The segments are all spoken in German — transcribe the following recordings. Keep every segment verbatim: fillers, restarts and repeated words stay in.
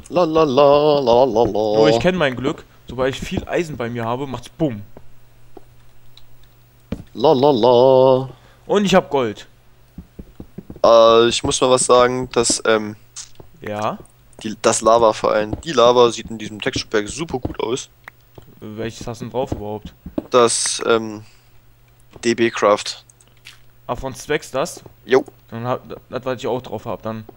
La la la la la la. Oh, ich kenne mein Glück. Sobald ich viel Eisen bei mir habe, macht's bumm. La la la. Und ich hab Gold. Äh, ich muss mal was sagen, dass, ähm, Ja. die, das Lava vor allem, die Lava sieht in diesem Texture Pack super gut aus. Welches hast du denn drauf überhaupt? Das, ähm, D B Craft. Ah, von Specs das? Jo. Dann hab, das, was ich auch drauf hab, dann.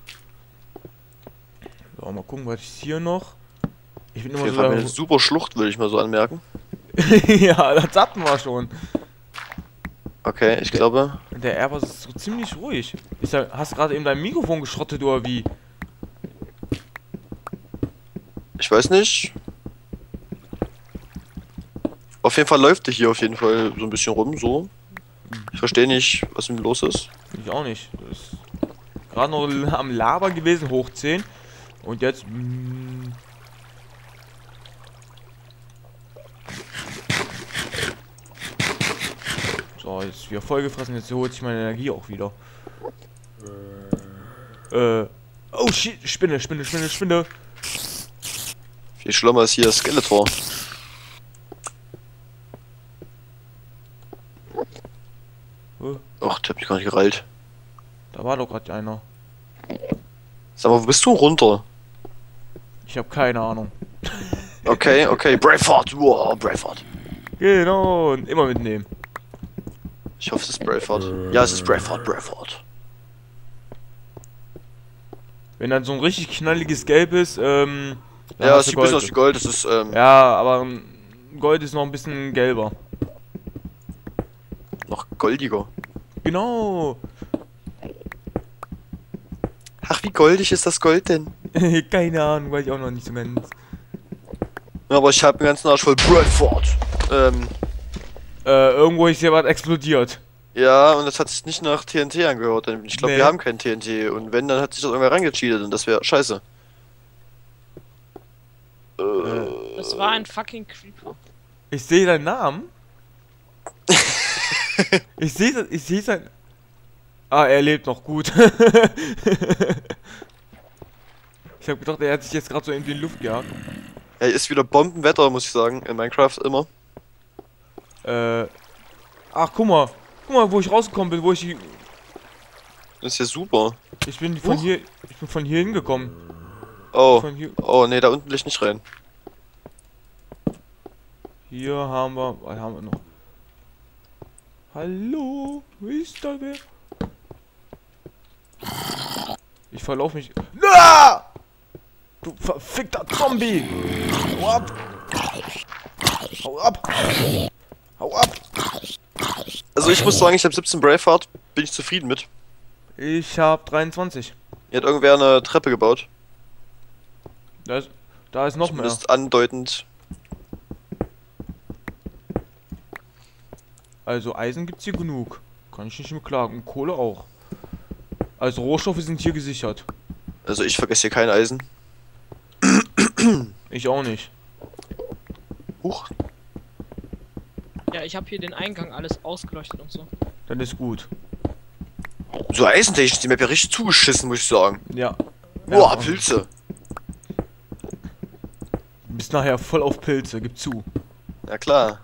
So, mal gucken, was ist hier noch. Ich bin Auf immer jeden so. Fall eine super Schlucht, würde ich mal so anmerken. Ja, das hatten wir schon. Okay, ich glaube. Der Airbus ist so ziemlich ruhig. Ist ja, hast du gerade eben dein Mikrofon geschrottet oder wie? Ich weiß nicht. Auf jeden Fall läuft der hier auf jeden Fall so ein bisschen rum, so. Ich verstehe nicht, was mit ihm los ist. Ich auch nicht. Das ist gerade noch am Laber gewesen, hoch zehn. Und jetzt. Mm, so, jetzt wieder vollgefressen. Jetzt holt sich meine Energie auch wieder. Äh. Oh shit, Spinne, Spinne, Spinne, Spinne. Viel schlimmer ist hier Skeletor. Äh, Ach, der hat mich gar nicht gereilt. Da war doch gerade einer. Sag mal, wo bist du runter? Ich habe keine Ahnung. Okay, okay, Braveheart, wow, Braveheart. Genau, und immer mitnehmen. Ich hoffe, es ist Braveheart. Ja, es ist Braveheart, Braveheart. Wenn dann so ein richtig knalliges Gelb ist, ähm. dann Ja, hast es du sieht ein bisschen Gold. aus wie Gold, das ist, ähm, Ja, aber ähm, Gold ist noch ein bisschen gelber. noch goldiger. Genau. Ach, wie goldig ist das Gold denn? Keine Ahnung, weiß ich auch noch nicht so ganz. Ja, aber ich habe den ganzen Arsch voll Braveheart. Ähm, Äh, irgendwo ist hier was explodiert. ja, und das hat sich nicht nach T N T angehört. denn Ich glaube, Nee. wir haben kein T N T. Und wenn, dann hat sich das irgendwer rangecheatet und das wäre scheiße. Äh, Das war ein fucking Creeper. Ich sehe deinen Namen. ich sehe ich sehe sein. Ah, er lebt noch gut. Ich habe gedacht, er hat sich jetzt gerade so in die Luft gejagt. ja, ist wieder Bombenwetter, muss ich sagen, in Minecraft immer. Äh. Ach, guck mal. Guck mal, wo ich rausgekommen bin, wo ich. Das ist ja super. Ich bin von Huch. hier. Ich bin von hier hingekommen. Oh, Von hier. oh, nee, da unten will ich nicht rein. Hier haben wir. Was haben wir noch? Hallo? Wo ist da wer? Ich verlaufe mich. Ah! Du verfickter Zombie! Hau ab! Hau ab! Hau ab! Also ich muss sagen, ich habe siebzehn Braveheart, bin ich zufrieden mit. Ich hab dreiundzwanzig. Hier hat irgendwer eine Treppe gebaut. Da ist, da ist noch mehr. Zumindest andeutend. Also Eisen gibt's hier genug. Kann ich nicht mehr klagen. Und Kohle auch. Also Rohstoffe sind hier gesichert. Also ich vergesse hier kein Eisen. Ich auch nicht. Huch. Ja, ich habe hier den Eingang alles ausgeleuchtet und so. Dann ist gut. So eisentechnisch ist die Map ja richtig zugeschissen, muss ich sagen. Ja. Boah, Ja, Pilze. Du bist nachher voll auf Pilze, gib zu. Ja klar.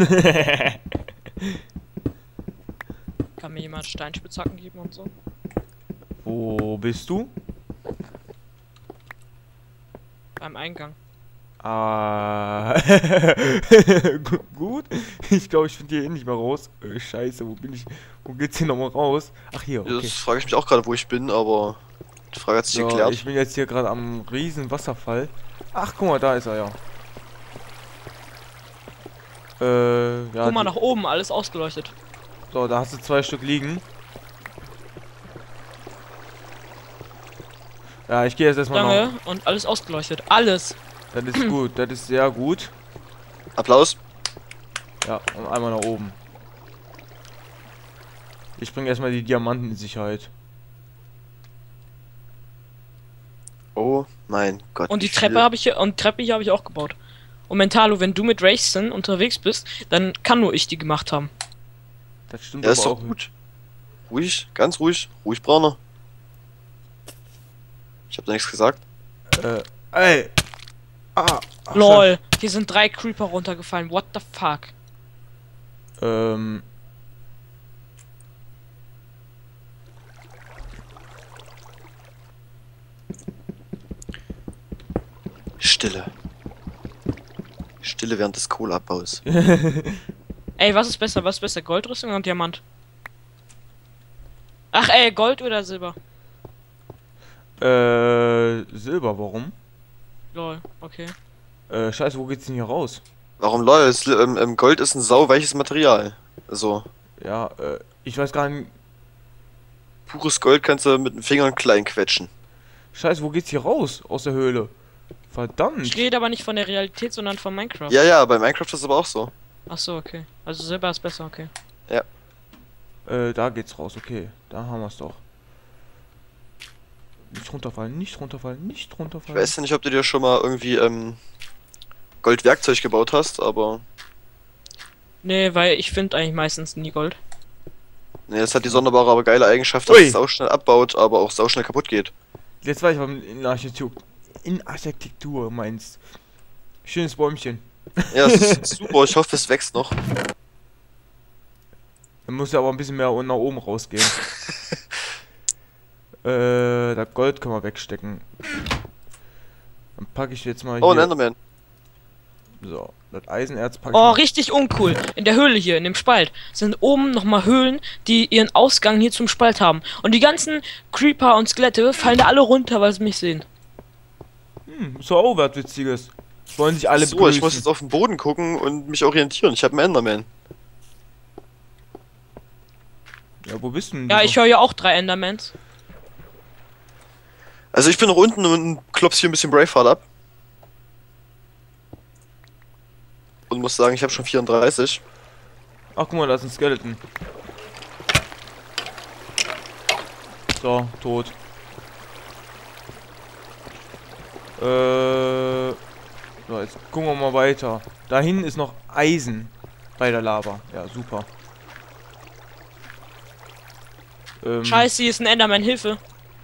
Kann mir jemand Steinspitzhacken geben und so? Wo bist du? Beim Eingang. Ah. Gu- Gut. Ich glaube, ich finde hier eh nicht mehr raus. Äh, Scheiße, wo bin ich? Wo geht's hier nochmal raus? Ach hier, okay. Das frage ich mich auch gerade, wo ich bin, aber die Frage hat sich So, geklärt. ich bin jetzt hier gerade am riesen Wasserfall. Ach, guck mal, da ist er ja. Äh, ja. Guck mal die- nach oben, alles ausgeleuchtet. So, da hast du zwei Stück liegen. Ja, ich gehe jetzt erstmal noch. Danke. Und alles ausgeleuchtet. Alles. Das ist gut, das ist sehr gut. Applaus. Ja, und einmal nach oben. Ich bringe erstmal die Diamanten in Sicherheit. Oh mein Gott. Und die wie Treppe viele- habe ich hier, und Treppe hier habe ich auch gebaut. Und Mentalo, wenn du mit Racen unterwegs bist, dann kann nur ich die gemacht haben. Das stimmt Ja, ist aber doch auch. gut. Ruhig, ganz ruhig. Ruhig, Brauner. Ich hab da nichts gesagt. Äh, Ey! Ah! Ach, Lol, hier sind drei Creeper runtergefallen. What the fuck? Ähm. Stille. Stille während des Kohleabbaus. Ey, was ist besser? Was ist besser? Goldrüstung oder Diamant? Ach ey, Gold oder Silber? Äh, Silber, warum? Lol, okay. Äh, scheiße, wo geht's denn hier raus? Warum lol? Es, ähm, ähm, Gold ist ein sauweiches Material. Also, Ja, äh, ich weiß gar nicht. pures Gold kannst du mit den Fingern klein quetschen. Scheiße, wo geht's hier raus? Aus der Höhle? Verdammt. Ich rede aber nicht von der Realität, sondern von Minecraft. Ja, ja, bei Minecraft ist es aber auch so. Ach so, okay. Also Silber ist besser, okay. Äh, da geht's raus, okay. Da haben wir's doch. Nicht runterfallen, nicht runterfallen, nicht Ich runterfallen. weiß ja nicht, ob du dir schon mal irgendwie ähm, Goldwerkzeug gebaut hast, aber Nee, weil ich finde eigentlich meistens nie Gold. ne, es hat die sonderbare, aber geile Eigenschaft, dass Ui. es sauschnell abbaut, aber auch sauschnell kaputt geht. Jetzt weiß ich, was du in Architektur, in Architektur meinst. Schönes Bäumchen. Ja, es ist super, ich hoffe, es wächst noch. Dann muss ja aber ein bisschen mehr nach oben rausgehen. äh, das Gold können wir wegstecken. Dann packe ich jetzt mal Oh, ein hier. Enderman. So, das Eisenerz packe Oh, ich richtig uncool. In der Höhle hier, in dem Spalt, sind oben nochmal Höhlen, die ihren Ausgang hier zum Spalt haben. Und die ganzen Creeper und Skelette fallen da alle runter, weil sie mich sehen. mal. Hm, ist doch auch was Witziges. Wollen sich alle So, begrüßen. ich muss jetzt auf den Boden gucken und mich orientieren. Ich habe einen Enderman. Ja, wo bist du denn? Ja, so? ich höre ja auch drei Endermans. Also ich bin noch unten und klopf hier ein bisschen Braveheart ab. Und muss sagen, ich habe schon vierunddreißig. Ach, guck mal, da ist ein Skeleton. So, tot. Äh. So, jetzt gucken wir mal weiter. Da hinten ist noch Eisen bei der Lava. Ja, super. Ähm, Scheiße, hier ist ein Enderman, Hilfe.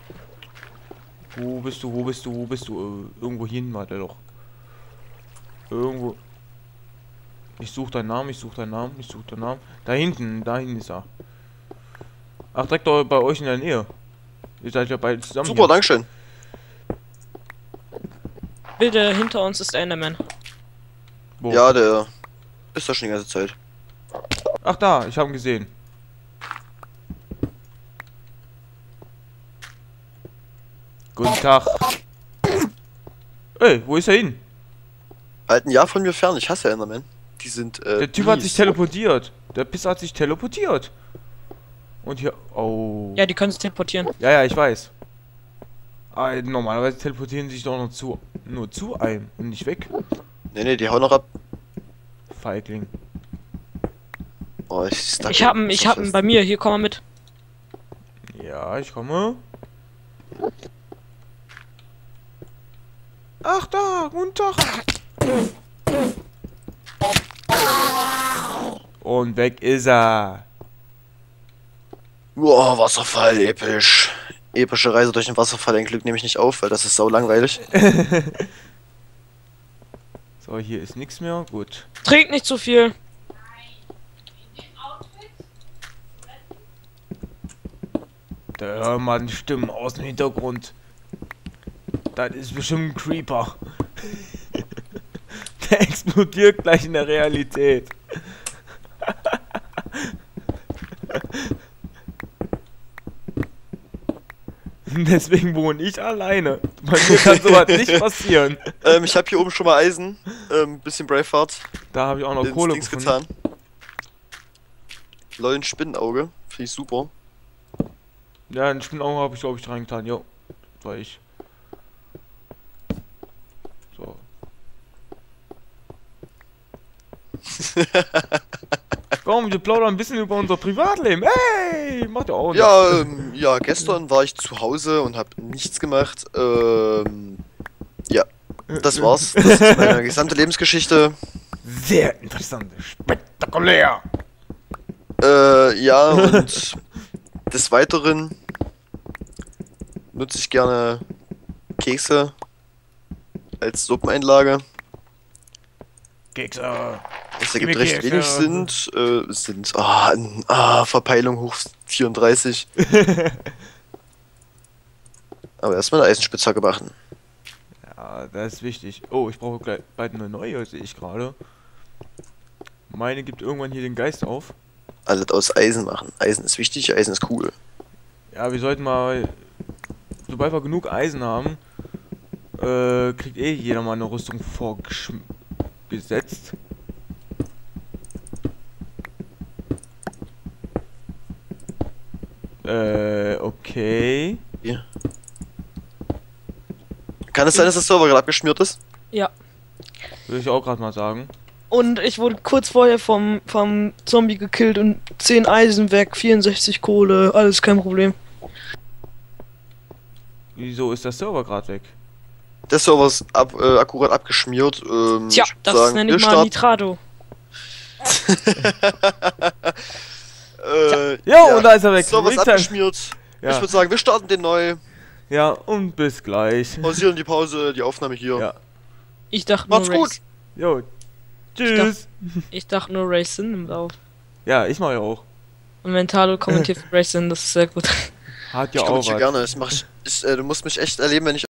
Wo bist du, wo bist du, wo bist du? Äh, irgendwo hin war der doch. Irgendwo. Ich suche deinen Namen, ich suche deinen Namen, ich suche deinen Namen. Da hinten, da hinten ist er. Ach, direkt doch bei euch in der Nähe. Ihr seid ja beide zusammen. Super, hier. dankeschön. Bitte, hinter uns ist der Enderman. Wo? Ja, der ist da schon die ganze Zeit. Ach da, ich habe ihn gesehen. Guten Tag. Ey, wo ist er hin? Halt ein Jahr von mir fern, ich hasse Enderman. Die sind, äh, Der Typ hat mies. sich teleportiert. Der Pisser hat sich teleportiert. Und hier. Oh. Ja, die können sich teleportieren. Ja, ja, ich weiß. Aber normalerweise teleportieren sie sich doch noch zu, nur zu einem und nicht weg. Nee, nee, die hauen noch ab. Feigling. Oh, ich stuck Ich hab ihn, so ich hab ihn fest. bei mir. Hier, komm mal mit. Ja, ich komme. Ach da, guten Tag. Und weg ist er. Wow, Wasserfall, episch. Epische Reise durch den Wasserfall, ein Glück nehme ich nicht auf, weil das ist sau langweilig. So, hier ist nichts mehr. Gut. Trink nicht zu viel. Da hört man Stimmen aus dem Hintergrund. Das ist bestimmt ein Creeper. Der explodiert gleich in der Realität. Deswegen wohne ich alleine. Bei mir kann sowas nicht passieren. Ähm, ich habe hier oben schon mal Eisen, ähm, bisschen Braveheart. Da habe ich auch noch ins Kohle Dings gefunden. getan. Lol, ein Spinnenauge. Finde ich super. Ja, ein Spinnauge habe ich glaube ich reingetan. Jo, das war ich. So. Komm, wir plaudern ein bisschen über unser Privatleben. Hey, macht ja auch nichts. Ja, ähm, ja, gestern war ich zu Hause und habe nichts gemacht. Ähm, ja, das war's. Das ist meine gesamte Lebensgeschichte. Sehr interessant, spektakulär. Äh, ja, und des Weiteren nutze ich gerne Kekse als Suppeneinlage. Kekse. Das Gib ergibt mir recht Kekse. wenig sind. Äh, es sind. Ah, n- ah, Verpeilung hoch vierunddreißig. Aber erstmal eine Eisenspitzhacke machen. Ja, das ist wichtig. Oh, ich brauche gleich bald eine neue, sehe ich gerade. Meine gibt irgendwann hier den Geist auf. Alles aus Eisen machen. Eisen ist wichtig, Eisen ist cool. Ja, wir sollten mal, sobald wir genug Eisen haben, äh, kriegt eh jeder mal eine Rüstung vorgesetzt. Äh, okay. Hier. Kann es sein, dass der Server gerade abgeschmiert ist? Ja. Würde ich auch gerade mal sagen. Und ich wurde kurz vorher vom, vom Zombie gekillt und zehn Eisen weg, vierundsechzig Kohle, alles kein Problem. Wieso ist der Server gerade weg? Der Server ist ab, äh, akkurat abgeschmiert. Ähm, Tja, ich würd das sagen, nenne wir ich mal starten- Nitrado. Äh, Jo, und da ist er weg. Server ist Würde ich sagen. abgeschmiert. Ich Ja, würde sagen, wir starten den neu. ja, und bis gleich. Pausieren die Pause, die Aufnahme hier. Ja. Ich dachte nur Macht's gut. Race. Jo, tschüss. Ich dachte nur Racing nimmt auf. Ja, ich mache ja auch. Und Mentalo kommentiert für Racing, das ist sehr gut. Hat ja Ich auch kommentiere was. gerne. Das mach ich, ich, äh, du musst mich echt erleben, wenn ich